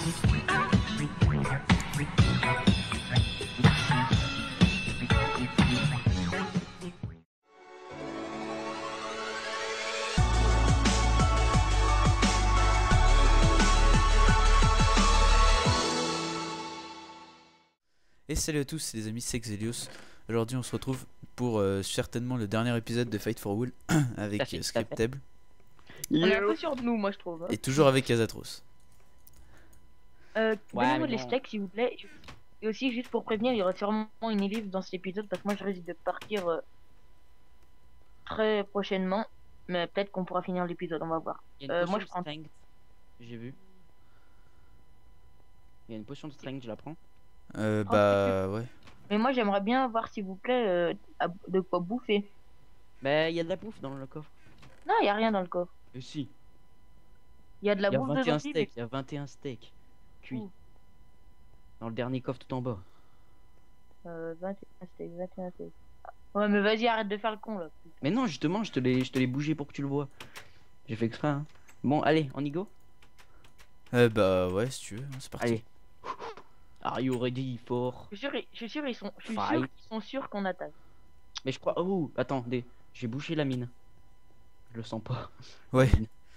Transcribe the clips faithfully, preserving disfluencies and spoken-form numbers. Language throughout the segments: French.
Et salut à tous, c'est les amis, c'est Xelios. Aujourd'hui on se retrouve pour euh, certainement le dernier épisode de Fight for Wool avec euh, Scriptable. On est un peu sûr de nous, moi je trouve. Hein. Et toujours avec Azatros. Euh, Ouais, Donnez-moi mais les bon. steaks s'il vous plaît. Et aussi, juste pour prévenir, il y aura sûrement une ellipse dans cet épisode parce que moi je risque de partir euh, très prochainement. Mais peut-être qu'on pourra finir l'épisode, on va voir. Il y a une Euh, potion moi, de je prends- strength. J'ai vu. Il y a une potion de strength, je la prends. Euh, Oh, bah ouais. Mais moi j'aimerais bien voir s'il vous plaît euh, à- de quoi bouffer. Bah, il y a de la bouffe dans le coffre. Non, il y a rien dans le coffre. Et si. Il y a de la Il y a bouffe de vingt et un zombies. steaks. Il y a vingt et un steaks. Cuits. Ouh. Dans le dernier coffre tout en bas. mais, Euh, vingt et un steaks, vingt et un steaks. Ouais, mais vas-y, arrête de faire le con là. Mais non, justement, je te l'ai je te l'ai bougé pour que tu le vois. J'ai fait exprès. Hein. Bon, allez, on y go. Euh, bah ouais, si tu veux, c'est parti. Allez. Are you ready for... Je suis sûr, ils- je suis sûr, ils sont, je suis sûr Fight. qu'ils sont sûrs qu'on attaque. Mais je crois... Oh, attendez. J'ai bouché la mine. Je le sens pas. Ouais.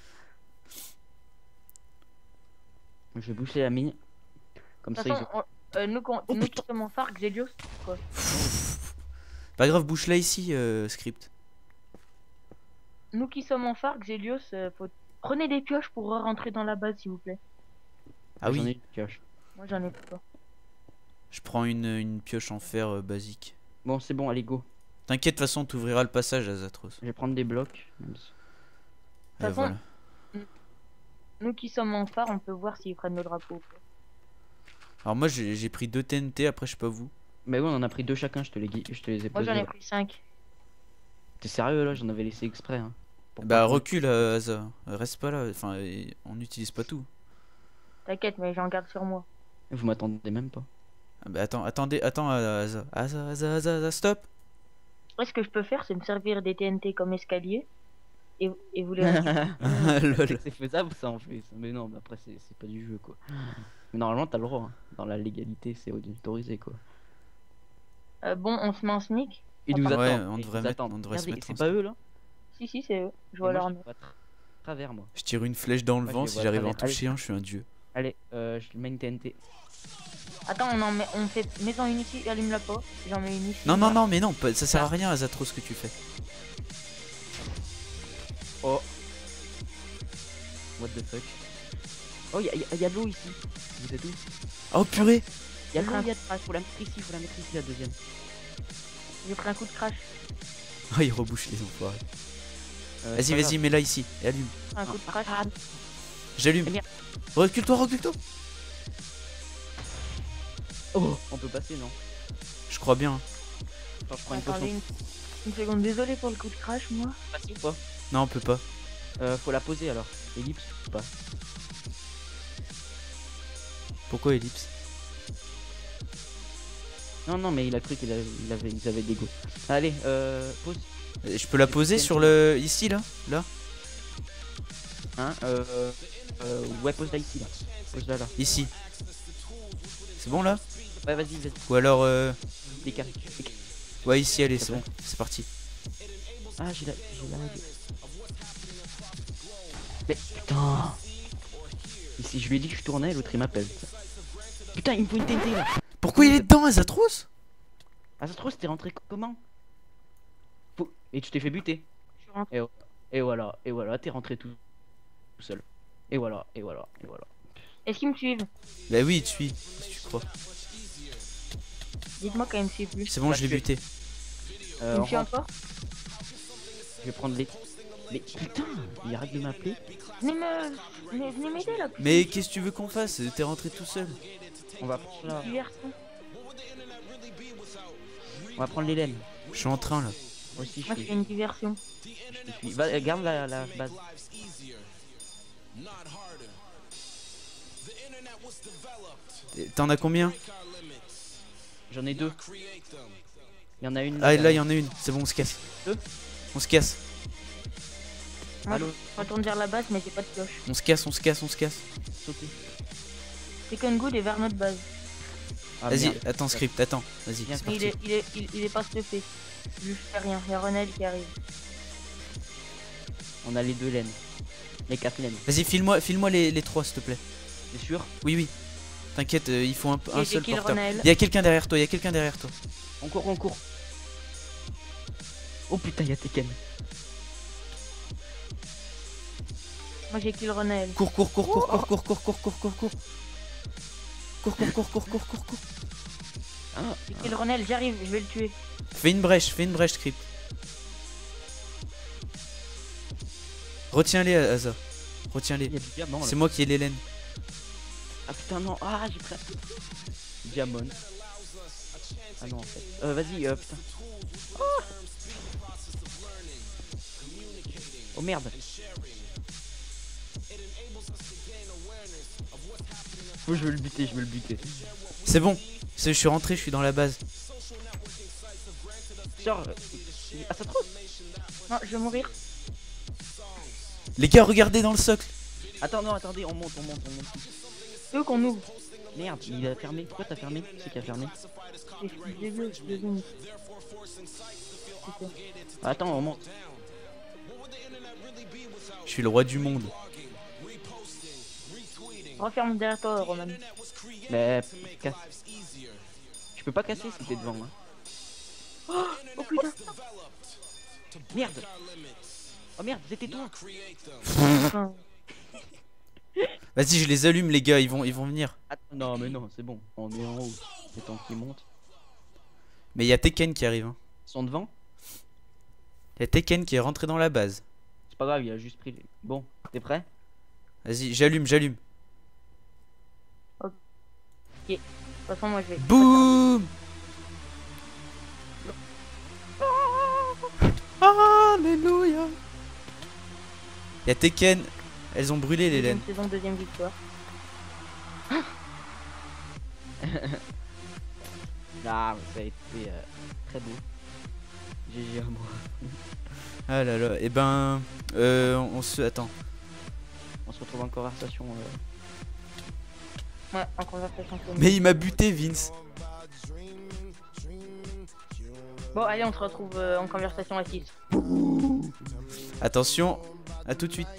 Je vais boucher la mine. Comme De ça, toute ils façon, ont... on- euh, nous, qu'on- Oh, nous putain. qui sommes en phare, Xelios, quoi. Pas grave, bouche là ici, euh, Script. Nous qui sommes en phare, Xelios, euh, faut... prenez des pioches pour rentrer dans la base, s'il vous plaît. Ah J'en ai oui, une pioche. Moi, j'en ai pas. je prends une, une pioche en fer euh, basique. Bon, c'est bon, allez, go. T'inquiète, de toute façon, t'ouvriras le passage, Azatros. Je vais prendre des blocs. même si- Euh, façon- voilà. Nous qui sommes en phare, on peut voir s'ils prennent le drapeau. quoi. Alors moi j'ai j'ai pris deux T N T, après je sais pas vous. Mais ouais, on en a pris deux chacun, je te les, gui- je te les ai Moi, posés. j'en ai là. pris cinq. T'es sérieux là? J'en avais laissé exprès. Hein, pour Bah pas qu'on- recule, euh, Aza. Reste pas là, enfin et- on n'utilise pas tout. T'inquiète, mais j'en garde sur moi. Vous m'attendez même pas. Ah bah attends, attendez, attends Aza. Aza, Aza, Aza, Aza, stop. Ouais, ce que je peux faire, c'est me servir des T N T comme escalier. Et, et vous les... Lol. C'est faisable ça en plus. Mais non, mais après c'est c'est pas du jeu quoi. Mais normalement t'as le droit. Hein. Dans la légalité c'est autorisé quoi. Euh, bon, on se met en sneak. Ils nous Ouais, attendent. on ils devrait nous mettre- attendent. on devrait se Regardez, mettre c'est en pas eux là? Si, si, c'est eux. Je Et vois moi, leur je nom. les vois tra- travers moi. Je tire une flèche dans le Moi, je vent, les si vois à j'arrive à en travers. toucher un, je suis un dieu. Allez, euh, je mets une T N T. Attends, on en met, on fait, mets-en une ici, allume-la pas. J'en mets une ici. Non, non, non, mais non, pas- ça sert à rien Azatros ce que tu fais. Oh. What the fuck? Oh, y'a y a, y a de l'eau ici. Vous êtes où? Oh purée. Y'a de l'eau, y'a de crash. Faut la mettre ici, faut la mettre ici la deuxième. J'ai pris un coup de crash. Oh il rebouche les enfoirés. Euh, Vas-y, c'est pas vas-y, mets là ici, et allume. J'ai pris un coup de crash. Ah, J'allume. Eh bien. Recule-toi, recule-toi. oh, on peut passer, non? Je crois bien. Attends, je prends une Attendez potion. une... une seconde, désolé pour le coup de crash, moi. Passer ou pas? Non, on peut pas. Euh, faut la poser alors. Ellipse ou pas? Pourquoi ellipse? Non, non, mais il a cru qu'il avait, il avait, ils avaient des go. Allez, euh, pose. Euh, Je peux la J'ai poser pris sur une- le... ici, là? Là? Hein, euh, euh, ouais, pose là ici, là. Pose là, là. Ici. C'est bon là? Ouais, vas-y, vas-y. Ou alors... Euh... Décale. Ouais, ici, allez, c'est C'est bon. C'est parti. Ah, j'ai la, j'ai la. Mais putain. Ici, je lui ai dit que je tournais, l'autre il m'appelle. Putain, il me faut une T N T là. Pourquoi il est dedans, Azatros? Ah, ça se trouve, c'était rentré co- comment? Faut- Et tu t'es fait buter. Je suis rentré. Et, oh- et voilà, et voilà, t'es rentré tout... tout seul. Et voilà, et voilà, et voilà. Est-ce qu'ils me suivent? Bah oui, il te suit, si tu crois. Dites-moi quand ils me suivent plus. C'est bon, je l'ai buté. Euh, Ils me on suivent rentre, encore? je vais prendre les... Mais putain, il arrête de m'appeler. Venez me... Venez, venez m'aider là. Mais qu'est-ce que tu veux qu'on fasse? T'es rentré tout seul. On va prendre la... Diversion. On va prendre les laines. Je suis en train là. Moi aussi, je Moi, je suis... fais une diversion. je suis- Va, euh, garde la, la base. T'en as combien? J'en ai deux. Il y en a une... Ah, là, il y en a une. C'est bon, on se casse. Deux. On se casse. Moi, Allô, je retourne vers la base, mais j'ai pas de pioche. On se casse, on se casse, on se casse. sauter. Second Good est vers notre base. Ah, Vas-y, merde. attends, script, attends. Vas-y, Viens, c'est Mais il parti. est, il est, il, il est pas stuffé. Je lui fais rien. Il y a Ronel qui arrive. On a les deux laines. Les quatre laines. Vas-y, file-moi file les, les trois, s'il te plaît. C'est sûr? Oui, oui. T'inquiète, euh, il faut un, un Et seul j'ai kill porteur. Ronel. Il y a quelqu'un derrière toi, il y a quelqu'un derrière toi. On court, on court. Oh putain, y'a Tekken. Moi j'ai kill Ronel. Cours, cours, cours, cours, cours, cours, cours, cours, cours, cours, cours. Cours, cours, cours, cours, cours, cours, cours. Ah, J'ai kill Ronel, j'arrive, je vais le tuer. Fais une brèche, fais une brèche, script. Retiens-les, Asa. Retiens-les. il y a du diamant là. C'est moi qui ai l'Hélène. Ah putain, non. Ah, j'ai pris. Diamant. Ah non, en fait. Euh, vas-y, euh, putain. Oh, oh merde. Oh, je veux le buter, je veux le buter. C'est bon. C'est- Je suis rentré, je suis dans la base. Genre. euh, Ah, ça trop. Non, je vais mourir. Les gars, regardez dans le socle. Attends, non, attendez, on monte, on monte, on monte. C'est eux qu'on ouvre. Merde, il a fermé. Pourquoi t'as fermé? Qui c'est qui a fermé? J'ai j'ai vu, j'ai vu. Ah, attends, on monte. Je suis le roi du monde. Referme derrière toi, Roman. Mais. Casse. Tu peux pas casser si t'es devant. Hein. Oh putain. Merde. Oh merde, c'était toi. Enfin, Vas-y, je les allume, les gars, ils vont, ils vont venir. Attends, non, mais non, c'est bon. On est en haut. C'est temps qu'ils montent. Mais il y a Tekken qui arrive. Hein. Ils sont devant. Il y a Tekken qui est rentré dans la base. C'est pas grave, il a juste pris. les- Bon, t'es prêt? Vas-y, j'allume, j'allume. de toute façon, moi je vais. Boum. Alléluia. Il y a Tekken. Elles ont brûlé les laines. Deuxième saison, deuxième victoire. Ah, mais ça a été euh, très beau. G G à moi. Ah là là. Et ben, euh, on se attend. On se retrouve en conversation. euh. Ouais, en conversation commune. Mais il m'a buté, Vince. Bon, allez, on se retrouve euh, en conversation à six. Attention, à tout de suite.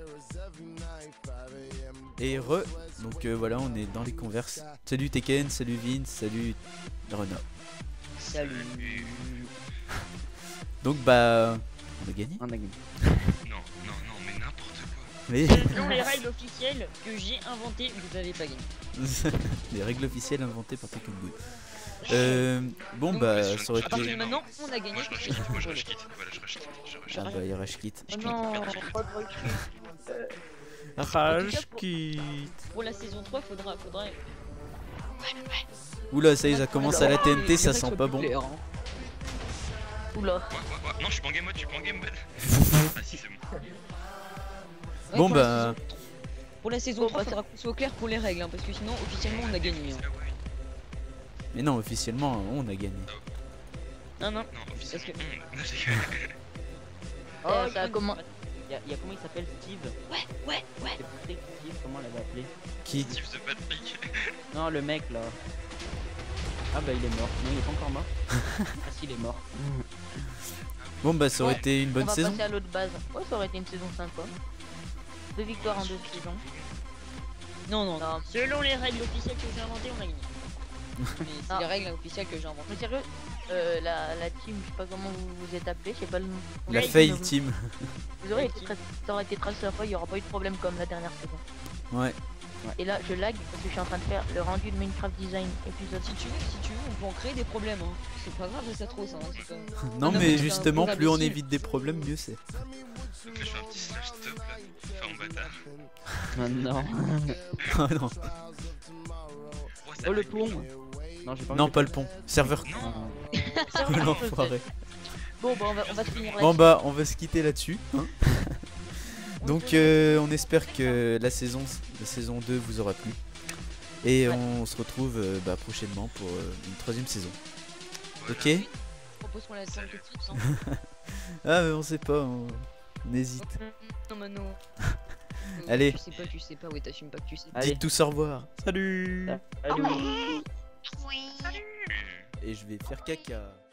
Et re. Donc euh, voilà, on est dans les converses. Salut Tekken, salut Vince, salut Rena. Salut. Donc bah, on a gagné. On a gagné. Non, non, non, mais n'importe quoi. Mais Selon les règles officielles que j'ai inventées, vous avez pas gagné. les règles officielles inventées par Tekken Good. Euh, bon bah, ça aurait À partir de été. maintenant, on a gagné. Moi je rush quitte, moi je rush quitte. Voilà, je rush quitte. Je rush Ah bah, il rush quitte. Oh non, pas de recul. Rush quitte. Pour la saison trois, faudra, faudra. Oula, ça y est, ça commence à la T N T, ça sent pas bon. Oula. Ouais, ouais, ouais. Non, je suis pas en game mode, je suis pas en game mode. Ah si, c'est bon. Ouais, Bon pour la bah, saison- Pour la saison Bon, trois, bah, faudra qu'on soit au clair pour les règles, hein, parce que sinon, officiellement, on a gagné. Hein. Ah ouais. mais non, officiellement, on a gagné. Non, non. Non, officiellement. Parce hmm, non, j'ai gagné. Oh, ça a comment Il y, a- y a comment il s'appelle Steve? Ouais, ouais, ouais. C'est Patrick, Steve, comment on l'avait appelé? Qui? Steve the Patrick. Non, le mec là. Ah bah il est mort. Non, il est pas encore mort. Ah si, il est mort. Bon bah, ça aurait Ouais, été une On bonne va saison. passer à l'autre base. Ouais, ça aurait été une saison sympa. Deux victoires en deux saisons. Non, non, Non. Selon les règles officielles que j'ai inventées, on a gagné. Mais c'est Ah. les règles officielles que j'ai inventées. Mais sérieux, euh, la, la team, je sais pas comment vous vous êtes appelé, je sais pas le nom. La Ouais, fail vous- team. Vous aurez été très, ça aurait été très sympa, il y aura pas eu de problème comme la dernière saison. Ouais. Et là, je lag parce que je suis en train de faire le rendu de Minecraft Design épisode Si tu veux, si tu veux, on peut en créer des problèmes. Hein. C'est pas grave, ça trop ça. Hein, c'est comme- Non, non, mais mais c'est un justement, gros plus on imbécile. évite des problèmes, mieux c'est. Donc là, je fais un petit slash stop là. Enfin, en bâtard. Maintenant. Oh non, Oh, ça Oh le lag. pont. Non, j'ai pas non, envie pas le pont. Serveur. Non. Ah. L'enfoiré. Bon, bah on va, on va se finir là. Bon bah, on va se quitter là-dessus. hein. Donc, euh, on espère que la saison, la saison deux vous aura plu. Et Ouais. on se retrouve euh, bah, prochainement pour euh, une troisième saison. Voilà. Ok? Je propose qu'on la descende tout de suite. Hein. Ah, mais on sait pas, on, on hésite. Non, mais non. Allez. Tu sais pas, tu sais pas, ouais, t'assumes pas que tu sais. Allez. Dites tous au revoir. Salut. Salut. Et je vais faire caca.